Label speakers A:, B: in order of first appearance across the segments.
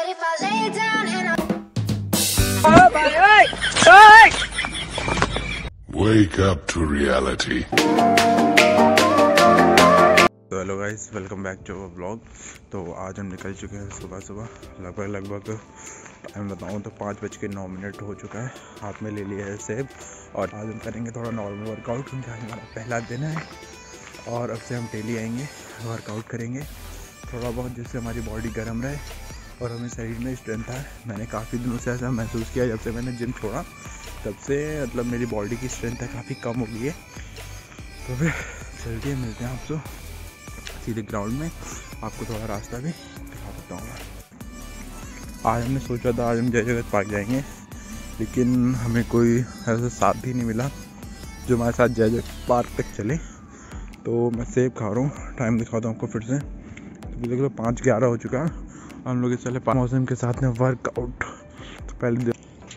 A: But if I lay down and
B: Wake up to reality.
C: तो hello guys, welcome back to our blog. तो आज हम निकल चुके हैं सुबह लगभग टाइम बताऊँ तो 5:09 हो चुका है। हाथ में ले लिया है सेब और आज हम करेंगे थोड़ा नॉर्मल वर्कआउट, क्योंकि आज हमारा पहला दिन है और अब से हम डेली आएंगे, वर्कआउट करेंगे थोड़ा बहुत, जिससे हमारी बॉडी गर्म रहे और हमें शरीर में स्ट्रेंथ आए। मैंने काफ़ी दिनों से ऐसा महसूस किया, जब से मैंने जिम छोड़ा तब से मतलब मेरी बॉडी की स्ट्रेंथ है काफ़ी कम हो गई है। तो फिर चलते हैं, मिलते हैं आपसे सीधे ग्राउंड में, आपको थोड़ा रास्ता भी दिखा सकता हूँ मैं। आज हमने सोचा था आज हम जय जगत पार्क जाएंगे, लेकिन हमें कोई ऐसा साथी नहीं मिला जो हमारे साथ जय जगत पार्क तक चले। तो मैं सेब खा रहा हूँ, टाइम दिखाता हूँ आपको फिर से। तो देख लो 5:11 हो चुका है, हम लोग चले मौसम के साथ में वर्कआउट। तो पहले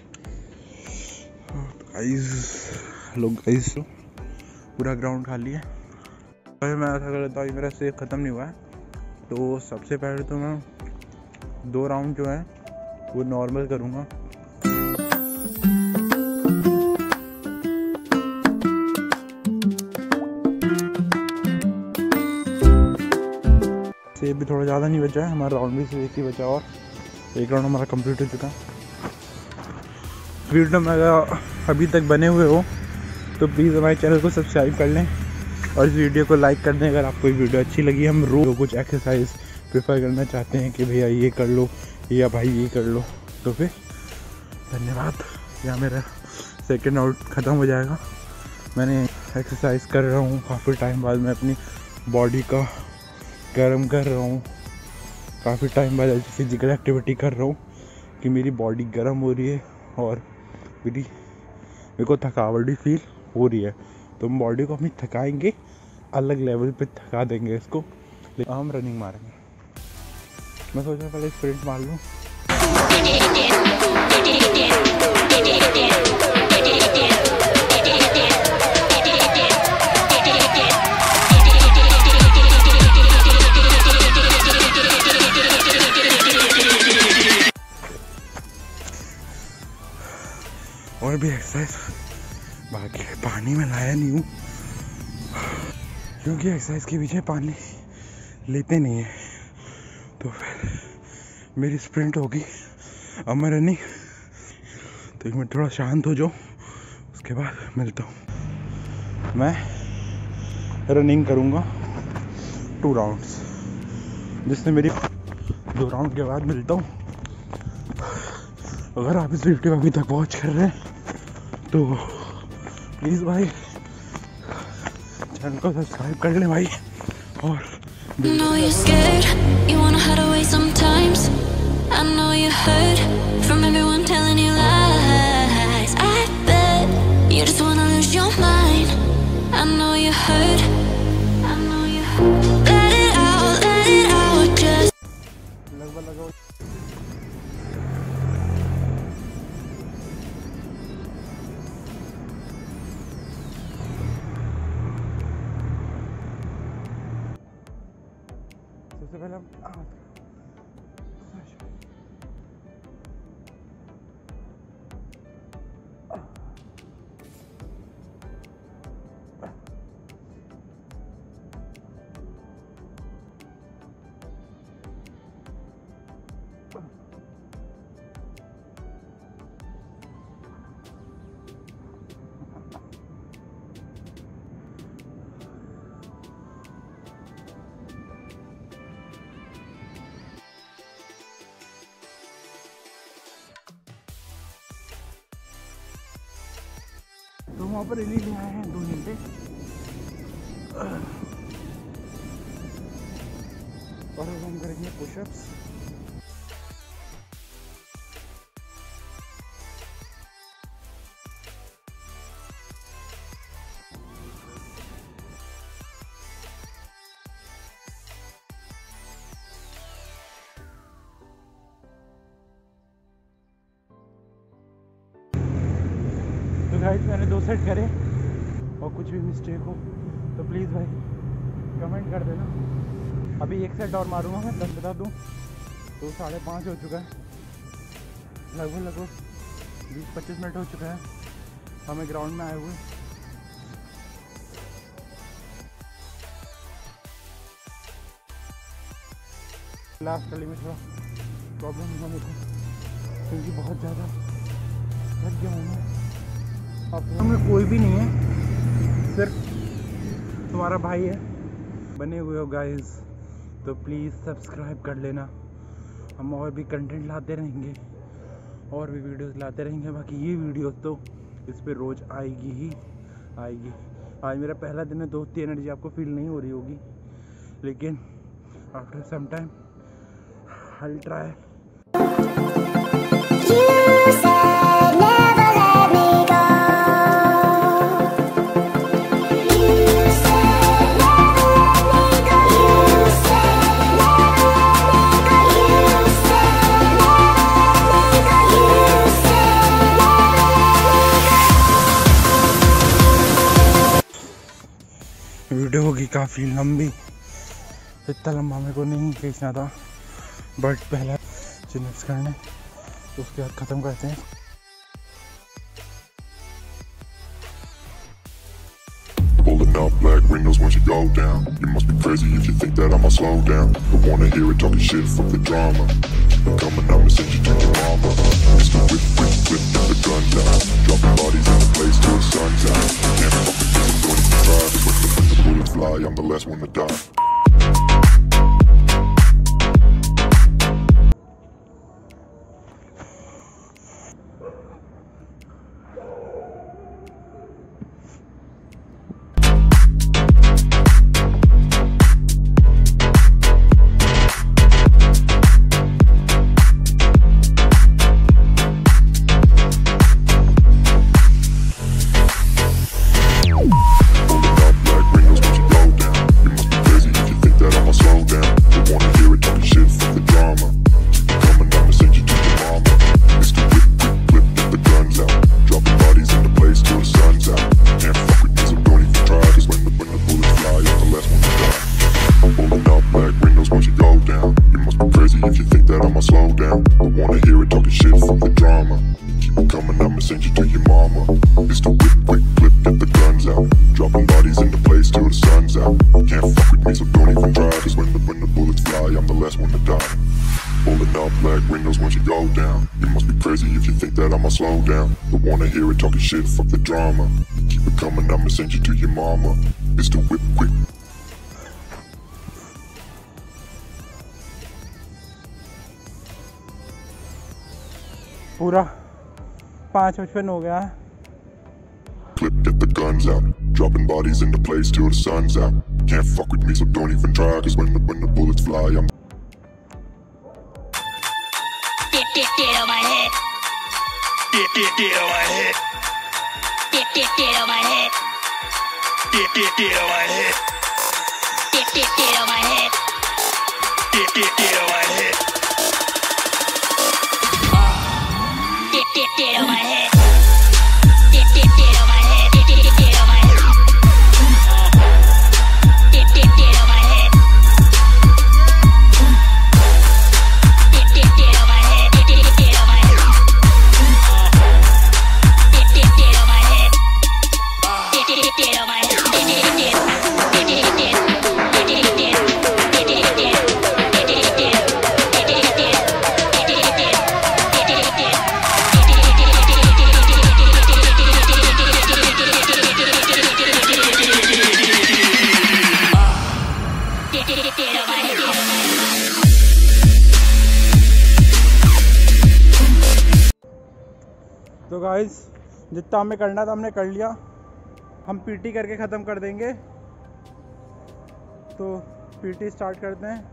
C: गाइस पूरा ग्राउंड खाली है। अरे मैं ऐसा कर लेता हूँ, मेरा सेब ख़त्म नहीं हुआ है, तो सबसे पहले तो मैं 2 राउंड जो है वो नॉर्मल करूँगा। सेब भी थोड़ा ज़्यादा नहीं बचा है, हमारा राउंड भी सिर्फ एक ही बचा और एक राउंड हमारा कंप्लीट हो चुका है। वीडियो में अगर अभी तक बने हुए हो तो प्लीज़ हमारे चैनल को सब्सक्राइब कर लें और इस वीडियो को लाइक कर दें। अगर आपको ये वीडियो अच्छी लगी, हम रोज़ कुछ एक्सरसाइज प्रेफर करना चाहते हैं कि भैया ये कर लो या भाई ये कर लो, तो फिर धन्यवाद। यहाँ मेरा सेकेंड आउट ख़त्म हो जाएगा। मैंने एक्सरसाइज कर रहा हूँ काफ़ी टाइम बाद, मैं अपनी बॉडी का गर्म कर रहा हूँ, काफ़ी टाइम बाद ऐसी फिजिकल एक्टिविटी कर रहा हूँ कि मेरी बॉडी गर्म हो रही है और मेरे को थकावट भी फील हो रही है। तो हम बॉडी को अपनी थकाएंगे, अलग लेवल पे थका देंगे इसको। लेकिन हम रनिंग मारेंगे। मैं सोचा पहले स्प्रिंट मार लूँ। और भी एक्सरसाइज बाकी पानी में लाया नहीं हूँ, क्योंकि एक्सरसाइज के पीछे पानी लेते नहीं है। तो फिर मेरी स्प्रिंट होगी, अब मैं रनिंग। तो एक मिनट थोड़ा शांत हो जाओ, उसके बाद मिलता हूँ। मैं रनिंग करूँगा 2 राउंड्स, जिससे मेरी 2 राउंड के बाद मिलता हूँ। अगर आप इस वीडियो अभी तक वॉच कर रहे हैं तो प्लीज़ भाई चैनल को सब्सक्राइब कर ले भाई। और
D: know you're scared, you wanna hide away sometimes. I know you heard from everyone telling you lies. I bet you just wanna lose your mind. I know you heard, I know you heard. Let it out, just
C: लगभग सबसे पहले हम तो वहाँ पर release आए हैं 2 घंटे। और अब हम करेंगे पुशअप्स। तो गाइस मैंने 2 सेट करे और कुछ भी मिस्टेक हो तो प्लीज़ भाई कमेंट कर देना। अभी 1 सेट और मारूंगा मैं, 10 बता दूँ। तो 5:30 हो चुका है, लगभग 20-25 मिनट हो चुका है हमें ग्राउंड में आए हुए। लास्ट गली में थोड़ा प्रॉब्लम हुआ मेरे को, क्योंकि बहुत ज़्यादा थक गया हूँ मैं। अब में कोई भी नहीं है, सिर्फ तुम्हारा भाई है। बने हुए हो गाइस तो प्लीज़ सब्सक्राइब कर लेना। हम और भी कंटेंट लाते रहेंगे और भी वीडियोस लाते रहेंगे। बाकी ये वीडियो तो इस पे रोज़ आएगी ही आएगी। आज मेरा पहला दिन है, तो उतनी एनर्जी आपको फील नहीं हो रही होगी, लेकिन after some time I'll try. Video होगी काफ़ी लंबी, इतना लंबा मेरे को नहीं खींचना था, बट पहला चिन्हित करने उसके बाद ख़त्म करते हैं।
B: Pulling up black windows once you go down. You must be crazy if you think that I'ma slow down. Don't wanna hear it talking shit, fuck the drama. Keep it coming, I'ma send you to your mama. Mr. Whip, whip, whip, get the guns out. Dropping bodies in the place till the sun's out. Can't fuck with this, I'm doing it for try. Cause when the bullets fly, I'm the last one to die. Slow down, don't wanna hear it talking shit, fuck the drama. Keep it coming, I'ma send you to your mama. It's the whip quick.
C: पूरा 5:55 हो गया है।
B: Clip, get the guns out. Dropping bodies in the place till the sun's out. Can't fuck with me, so don't even try. Cause when the bullets fly, I'm
A: Get on my head. Get on my head. Get on my head. Get on my head. Get on my head. Get on my head. Get on my head.
C: तो guys जितना हमें करना था हमने कर लिया। हम PT करके ख़त्म कर देंगे, तो पीटी स्टार्ट करते हैं।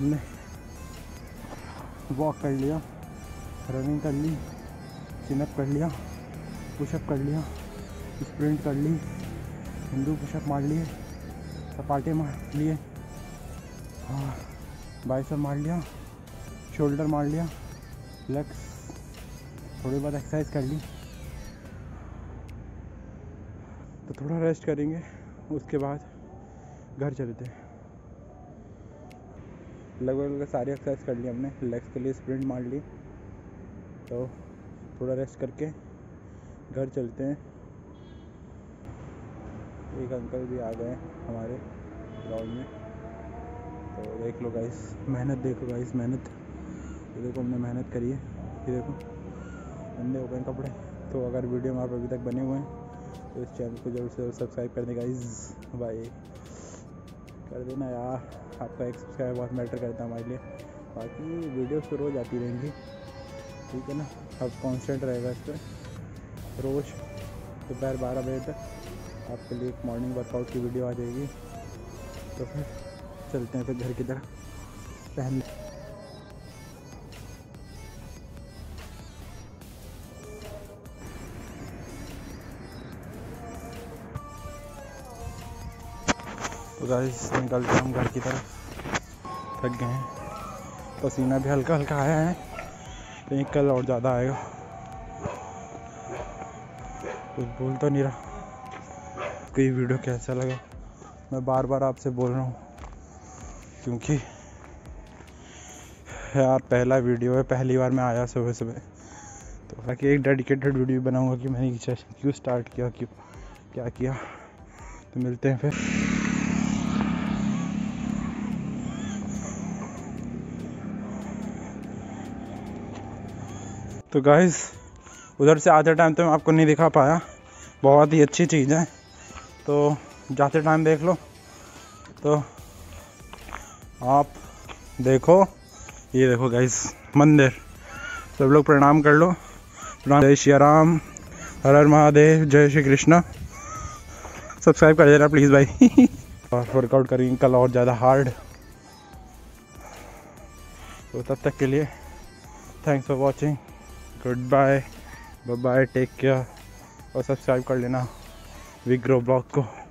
C: हमने वॉक कर लिया, रनिंग कर ली, चिनअप कर लिया, पुशअप कर लिया, स्प्रिंट कर ली, हिंदू पुशअप मार लिए, सपाटे मार लिए, हाँ बाइसेप मार लिया, शोल्डर मार लिया, लेग्स थोड़ी बहुत एक्सरसाइज कर ली। तो थोड़ा रेस्ट करेंगे, उसके बाद घर चलते हैं। लगभग सारी एक्सरसाइज कर ली हमने। लेग्स के लिए स्प्रिंट मार ली, तो थोड़ा रेस्ट करके घर चलते हैं। एक अंकल भी आ गए हमारे ग्राउंड में, तो देख लो गाइस, मेहनत देखो गाइस, मेहनत। ये देखो हमने मेहनत करी है, ये देखो गंदे हो गए कपड़े। तो अगर वीडियो में आप अभी तक बने हुए हैं तो इस चैनल को जरूर से सब्सक्राइब कर दें गाइस, भाई कर देना यार, आपका एक सब्सक्राइब बहुत मैटर करता है हमारे लिए। बाकी वीडियोस तो रोज़ आती रहेंगी, ठीक है ना। अब कांस्टेंट रहेगा इस पर, रोज़ दोपहर 12 बजे तक आपके लिए एक मॉर्निंग वर्कआउट की वीडियो आ जाएगी। तो फिर चलते हैं फिर घर की तरफ पहन। तो गाइस निकलते हैं हम घर की तरफ, थक गए हैं, पसीना भी हल्का हल्का आया है, लेकिन कल और ज़्यादा आएगा। कुछ बोल तो नहीं रहा। कोई वीडियो कैसा लगा मैं बार बार आपसे बोल रहा हूँ, क्योंकि यार पहला वीडियो है, पहली बार मैं आया सुबह सुबह, तो बाकी एक डेडिकेटेड वीडियो बनाऊंगा कि मैंने क्यों स्टार्ट किया, क्यों क्या किया। तो मिलते हैं फिर। तो गाइस उधर से आते टाइम तो मैं आपको नहीं दिखा पाया, बहुत ही अच्छी चीज़ है, तो जाते टाइम देख लो। तो आप देखो, ये देखो गाइस मंदिर, सब लोग प्रणाम कर लो। प्रणाम, जय श्री राम, हर हर महादेव, जय श्री कृष्णा। सब्सक्राइब कर देना प्लीज़ भाई। और वर्कआउट करेंगे कल और ज़्यादा हार्ड। तो तब तक के लिए thanks for watching, good bye, bye bye, take care. और सब्सक्राइब कर लेना विग्रो ब्लॉग को।